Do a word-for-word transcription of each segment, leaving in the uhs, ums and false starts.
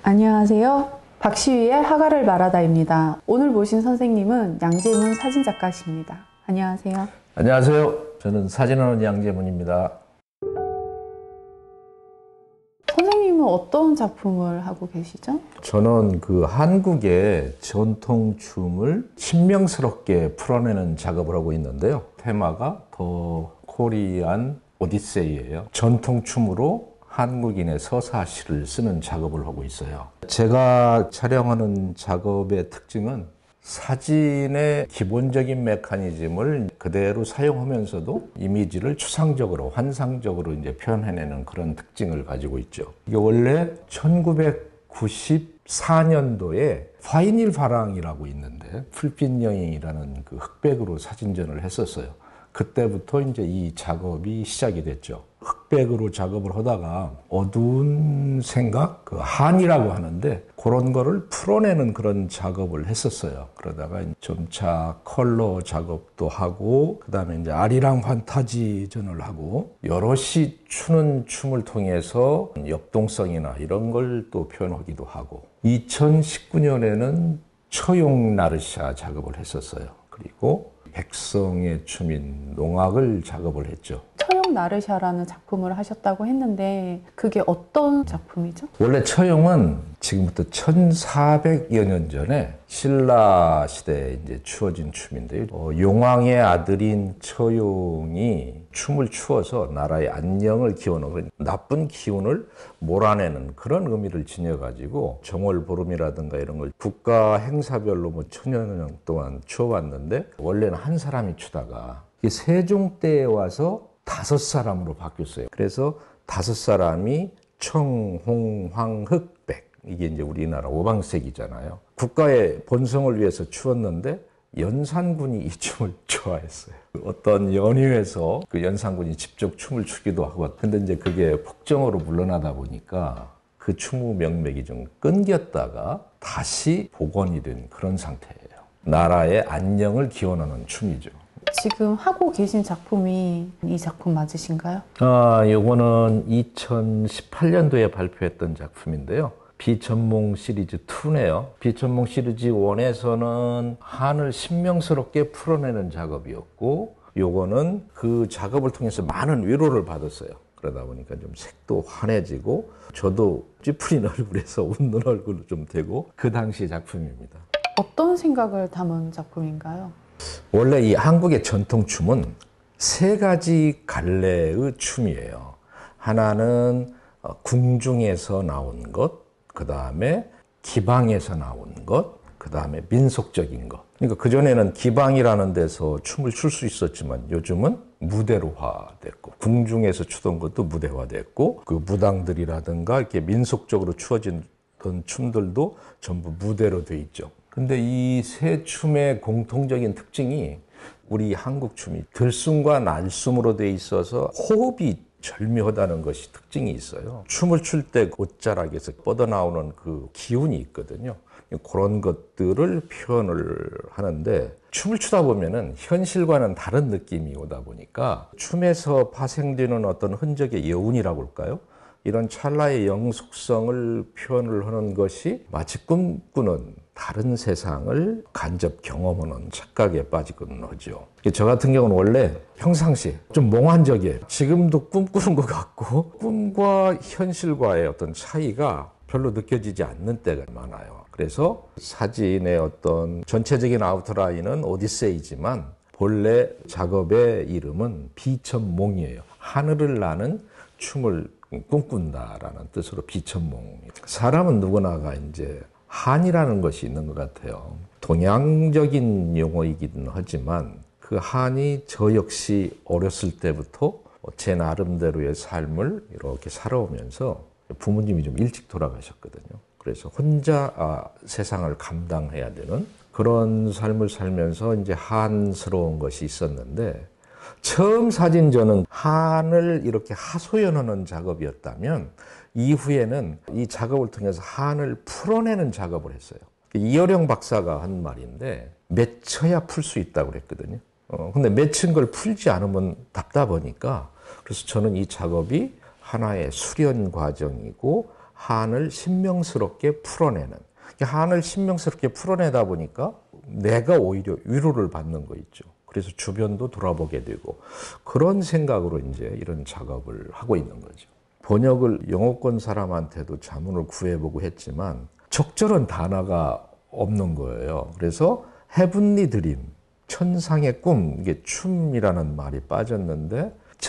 안녕하세요. 박시위의 하가를 말하다입니다. 오늘 모신 선생님은 양재문 사진작가십니다. 안녕하세요. 안녕하세요. 저는 사진하는 양재문입니다. 선생님은 어떤 작품을 하고 계시죠? 저는 그 한국의 전통춤을 신명스럽게 풀어내는 작업을 하고 있는데요. 테마가 더 코리안 오디세이예요. 전통춤으로 한국인의 서사시를 쓰는 작업을 하고 있어요. 제가 촬영하는 작업의 특징은 사진의 기본적인 메커니즘을 그대로 사용하면서도 이미지를 추상적으로, 환상적으로 이제 표현해내는 그런 특징을 가지고 있죠. 이게 원래 천구백구십사 년도에 파이닐 화랑이라고 있는데 풀빛 여인이라는 그 흑백으로 사진전을 했었어요. 그때부터 이제 이 작업이 시작이 됐죠. 흑백으로 작업을 하다가 어두운 생각, 그 한이라고 하는데 그런 거를 풀어내는 그런 작업을 했었어요. 그러다가 점차 컬러 작업도 하고, 그 다음에 이제 아리랑 판타지전을 하고, 여럿이 추는 춤을 통해서 역동성이나 이런 걸 또 표현하기도 하고, 이천십구 년에는 처용 나르샤 작업을 했었어요. 그리고 백성의 춤인 농악을 작업을 했죠. 처용 나르샤라는 작품을 하셨다고 했는데 그게 어떤 작품이죠? 원래 처용은 지금부터 천사백여 년 전에 신라 시대에 이제 추어진 춤인데요. 어, 용왕의 아들인 처용이 춤을 추어서 나라의 안녕을 기원하고 나쁜 기운을 몰아내는 그런 의미를 지녀가지고 정월보름이라든가 이런 걸 국가 행사별로 뭐 천여 년 동안 추어왔는데, 원래는 한 사람이 추다가 세종 때에 와서 다섯 사람으로 바뀌었어요. 그래서 다섯 사람이 청, 홍, 황, 흑, 백. 이게 이제 우리나라 오방색이잖아요. 국가의 본성을 위해서 추었는데 연산군이 이 춤을 좋아했어요. 어떤 연휴에서 그 연산군이 직접 춤을 추기도 하고, 근데 이제 그게 폭정으로 물러나다 보니까 그 추무 명맥이 좀 끊겼다가 다시 복원이 된 그런 상태예요. 나라의 안녕을 기원하는 춤이죠. 지금 하고 계신 작품이 이 작품 맞으신가요? 아, 요거는 이천십팔 년도에 발표했던 작품인데요. 비천몽 시리즈 이네요. 비천몽 시리즈 일에서는 한을 신명스럽게 풀어내는 작업이었고, 요거는 그 작업을 통해서 많은 위로를 받았어요. 그러다 보니까 좀 색도 환해지고, 저도 찌푸린 얼굴에서 웃는 얼굴로 좀 되고, 그 당시 작품입니다. 어떤 생각을 담은 작품인가요? 원래 이 한국의 전통춤은 세 가지 갈래의 춤이에요. 하나는 궁중에서 나온 것, 그 다음에 기방에서 나온 것, 그 다음에 민속적인 것. 그러니까 그전에는 기방이라는 데서 춤을 출 수 있었지만 요즘은 무대로화됐고, 궁중에서 추던 것도 무대화됐고, 그 무당들이라든가 이렇게 민속적으로 추어진 춤들도 전부 무대로 돼 있죠. 근데 이 세 춤의 공통적인 특징이 우리 한국 춤이 들숨과 날숨으로 돼 있어서 호흡이 절묘하다는 것이 특징이 있어요. 춤을 출 때 옷자락에서 뻗어나오는 그 기운이 있거든요. 그런 것들을 표현을 하는데, 춤을 추다 보면은 현실과는 다른 느낌이 오다 보니까 춤에서 파생되는 어떤 흔적의 여운이라고 할까요? 이런 찰나의 영속성을 표현을 하는 것이 마치 꿈꾸는 다른 세상을 간접 경험하는 착각에 빠지곤 하죠. 저 같은 경우는 원래 평상시에 좀 몽환적이에요. 지금도 꿈꾸는 것 같고, 꿈과 현실과의 어떤 차이가 별로 느껴지지 않는 때가 많아요. 그래서 사진의 어떤 전체적인 아우트라인은 오디세이지만 본래 작업의 이름은 비천몽이에요. 하늘을 나는 춤을 꿈꾼다라는 뜻으로 비천몽. 사람은 누구나가 이제 한이라는 것이 있는 것 같아요. 동양적인 용어이긴 하지만 그 한이 저 역시 어렸을 때부터 제 나름대로의 삶을 이렇게 살아오면서, 부모님이 좀 일찍 돌아가셨거든요. 그래서 혼자 아, 세상을 감당해야 되는 그런 삶을 살면서 이제 한스러운 것이 있었는데, 처음 사진전은 한을 이렇게 하소연하는 작업이었다면 이후에는 이 작업을 통해서 한을 풀어내는 작업을 했어요. 이어령 박사가 한 말인데, 맺혀야 풀 수 있다고 그랬거든요. 어, 근데 맺힌 걸 풀지 않으면 답답하니까, 그래서 저는 이 작업이 하나의 수련 과정이고 한을 신명스럽게 풀어내는. 한을 신명스럽게 풀어내다 보니까 내가 오히려 위로를 받는 거 있죠. 그래서 주변도 돌아보게 되고 그런 생각으로 이제 이런 작업을 하고 있는 거죠. 번역을 영어권 사람한테도 자문을 구해보고 했지만 적절한 단어가 없는 거예요. 그래서 헤븐리 드림, 천상의 꿈, 이게 춤이라는 말이 빠졌는데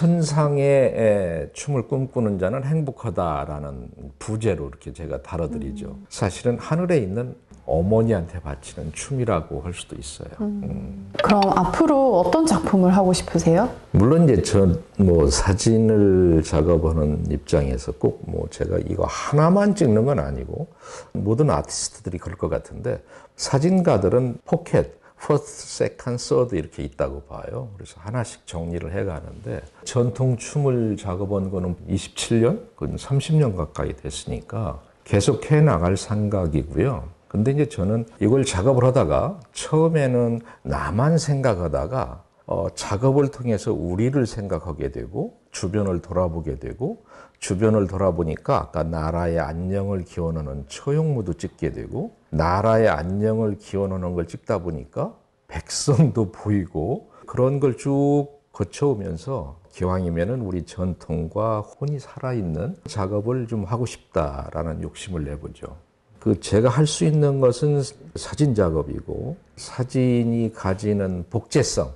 천상의 춤을 꿈꾸는 자는 행복하다라는 부제로 이렇게 제가 다뤄드리죠. 음. 사실은 하늘에 있는 어머니한테 바치는 춤이라고 할 수도 있어요. 음. 음. 그럼 앞으로 어떤 작품을 하고 싶으세요? 물론 이제 저 뭐 사진을 작업하는 입장에서 꼭 뭐 제가 이거 하나만 찍는 건 아니고 모든 아티스트들이 그럴 것 같은데 사진가들은 포켓, 퍼스트, 세컨드, 서드 이렇게 있다고 봐요. 그래서 하나씩 정리를 해가는데 전통 춤을 작업한 거는 이십칠 년, 그건 삼십 년 가까이 됐으니까 계속 해나갈 생각이고요. 근데 이제 저는 이걸 작업을 하다가 처음에는 나만 생각하다가 어, 작업을 통해서 우리를 생각하게 되고 주변을 돌아보게 되고 주변을 돌아보니까 아까 나라의 안녕을 기원하는 처용무도 찍게 되고 나라의 안녕을 기원하는 걸 찍다 보니까 백성도 보이고 그런 걸 쭉 거쳐오면서 기왕이면은 우리 전통과 혼이 살아있는 작업을 좀 하고 싶다라는 욕심을 내보죠. 그 제가 할 수 있는 것은 사진 작업이고 사진이 가지는 복제성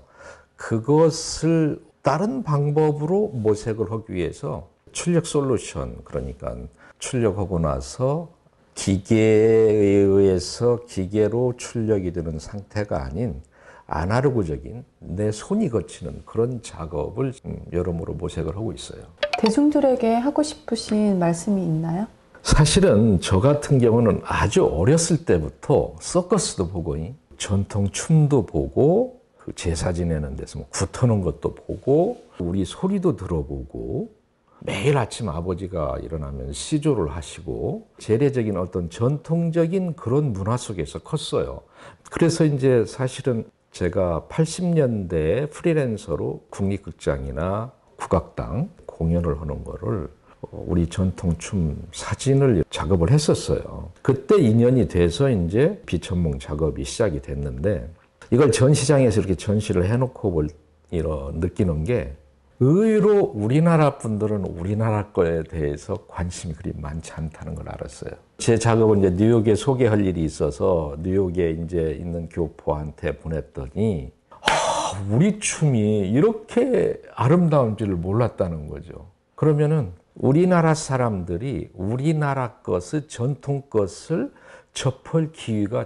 그것을 다른 방법으로 모색을 하기 위해서 출력 솔루션 그러니까 출력하고 나서 기계에 의해서 기계로 출력이 되는 상태가 아닌 아날로그적인 내 손이 거치는 그런 작업을 여러모로 모색을 하고 있어요. 대중들에게 하고 싶으신 말씀이 있나요? 사실은 저 같은 경우는 아주 어렸을 때부터 서커스도 보고 전통 춤도 보고 그 제사 지내는 데서 뭐 굿하는 것도 보고 우리 소리도 들어보고 매일 아침 아버지가 일어나면 시조를 하시고 재래적인 어떤 전통적인 그런 문화 속에서 컸어요. 그래서 이제 사실은 제가 팔십 년대에 프리랜서로 국립극장이나 국악당 공연을 하는 거를 우리 전통춤 사진을 작업을 했었어요. 그때 인연이 돼서 이제 비천몽 작업이 시작이 됐는데 이걸 전시장에서 이렇게 전시를 해놓고 볼, 이런 느끼는 게 의외로 우리나라 분들은 우리나라 거에 대해서 관심이 그리 많지 않다는 걸 알았어요. 제 작업을 이제 뉴욕에 소개할 일이 있어서 뉴욕에 이제 있는 교포한테 보냈더니 아, 우리 춤이 이렇게 아름다운지를 몰랐다는 거죠. 그러면은 우리나라 사람들이 우리나라 것을 전통 것을 접할 기회가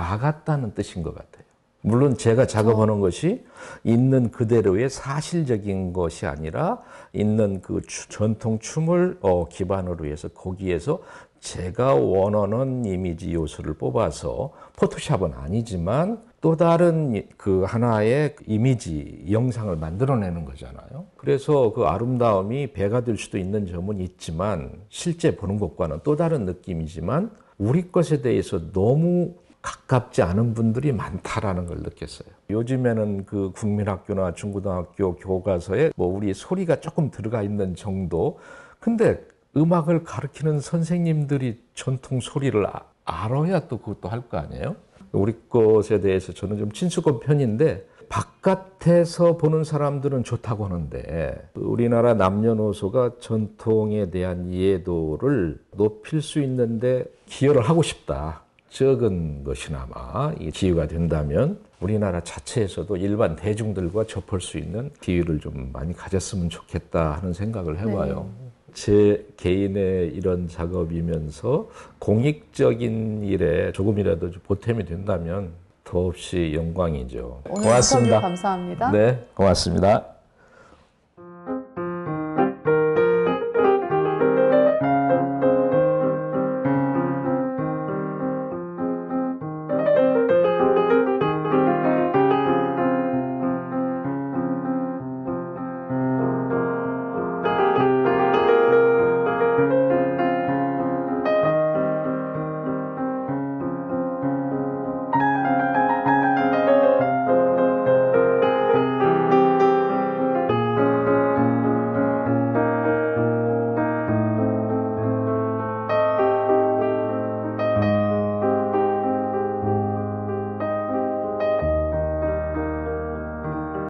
작았다는 뜻인 것 같아요. 물론 제가 작업하는 것이 있는 그대로의 사실적인 것이 아니라 있는 그 전통 춤을 어, 기반으로 해서 거기에서 제가 원하는 이미지 요소를 뽑아서 포토샵은 아니지만 또 다른 그 하나의 이미지 영상을 만들어내는 거잖아요. 그래서 그 아름다움이 배가 될 수도 있는 점은 있지만 실제 보는 것과는 또 다른 느낌이지만 우리 것에 대해서 너무 가깝지 않은 분들이 많다라는 걸 느꼈어요. 요즘에는 그 국민학교나 중고등학교 교과서에 뭐 우리 소리가 조금 들어가 있는 정도. 근데 음악을 가르치는 선생님들이 전통 소리를 아, 알아야 또 그것도 할 거 아니에요? 우리 것에 대해서 저는 좀 친숙한 편인데 바깥에서 보는 사람들은 좋다고 하는데 우리나라 남녀노소가 전통에 대한 이해도를 높일 수 있는데 기여를 하고 싶다. 적은 것이나마 이 기회가 된다면 우리나라 자체에서도 일반 대중들과 접할 수 있는 기회를 좀 많이 가졌으면 좋겠다 하는 생각을 해봐요. 네. 제 개인의 이런 작업이면서 공익적인 일에 조금이라도 보탬이 된다면 더없이 영광이죠. 오늘 고맙습니다. 감사합니다. 네, 고맙습니다.